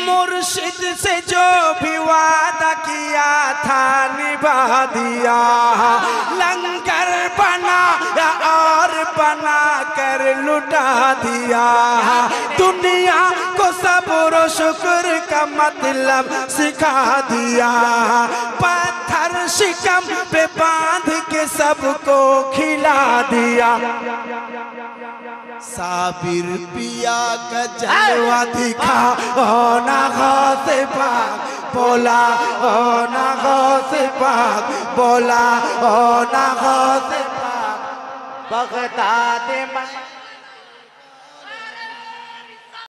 मुर्शिद से जो भी वादा किया था निभा दिया। लंगर बनाया और बना कर लुटा दिया। दुनिया को सब्र शुक्र का मतलब सिखा दिया। पत्थर शिकम पे बांध के सबको खिला दिया। साबिर पिया का जलवा दिखा ओ ना गौसे पाक बोला, ओ ना गौसे पाक बोला, ओ ना गौसे पाक बगदाद में